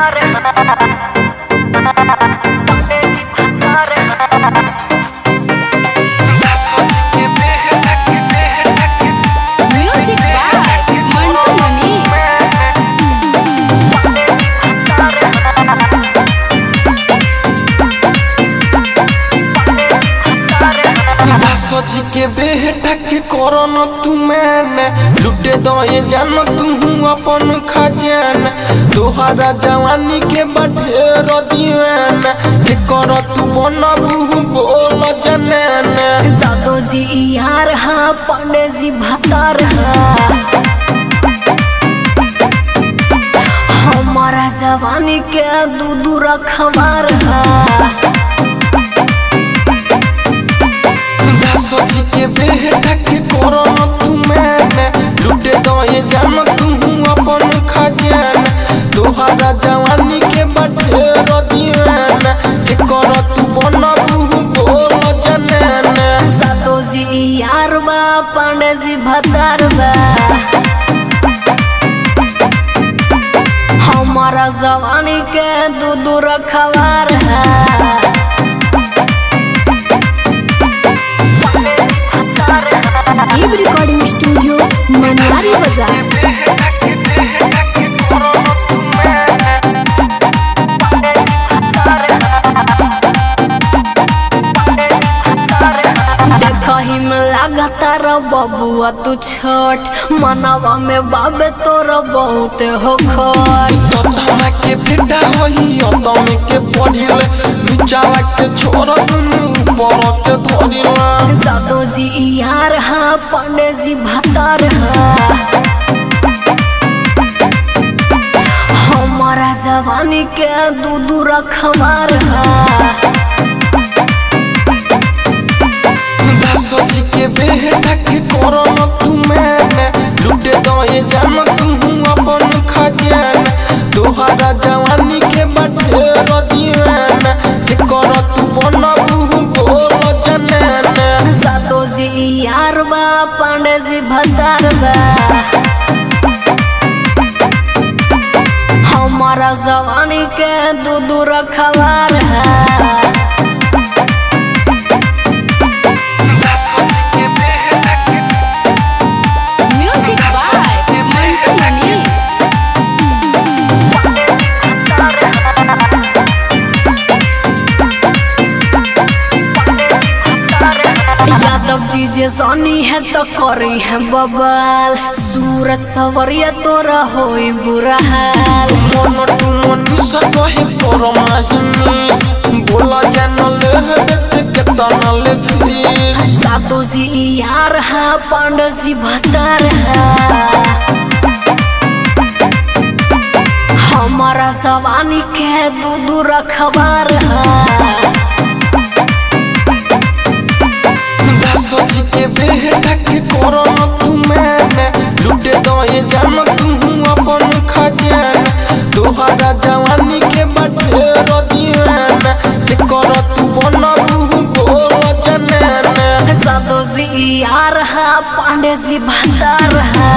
सजी के बेटा के करन तू मैंने लुटे दो ये जान तू अपन खजान तोहरा जवानी के बढ़ेर दीवान के कर तू बनबू बोल जनन जादो जी यार हाँ पांडे जी भतार हमारा जवानी के दूध रखवार सजी के बेटा के करन तू मैंने लुटे दो ये जान तू अपन खजान तोहरा जवानी के बढ़ेर दीवान के कर तू बनबू बोल जनन जादो जी यार बा पांडे जी भतार बा हमारा जवानी के दूध रखवार रिकॉर्डिंग स्टूडियो मनियारी बाजार। देखही में लगातार बबुआ तू छोट मनवा में बाबे तोर बहुत हो खट के बेटा होई अदम के पढ़िले बिचारा के छोरा दुनु ऊपर के धरिला जादो जी यार हाँ पांडे जी भतार हमारा जवानी के दूध रखवार सजी के बेटा के करन तू मैंने लुटे दो ये जान तू अपन खजान तोहरा जवानी के बढ़ेर दीवान के कर तू बनबू बोल जनन जादो जी यार बा पांडे जी भतार बा हमारा जवानी के दूध रखवार यादव जी जे जानी है तो करी है बबाल सूरज सवरिया तोरा होई बुरा हाल मन तू मनी सही तोर माहिनी बोला जानल देते के तनल फीस जादो जी यार हाँ पांडे जी भतार हमारा जवानी के दूध रखवार सजी के बेटा के करन तू मैंने लुटे दो ये जान तू अपन खजान तोहरा जवानी के बढ़ेर दीवान के कर तू बनबू बोल जनन जादो जी यार हाँ पांडे जी भतार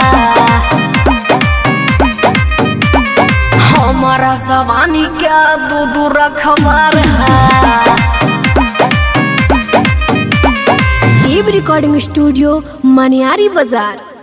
हमारा जवानी का दूध रखवार रिकॉर्डिंग स्टूडियो मनियारी बाजार।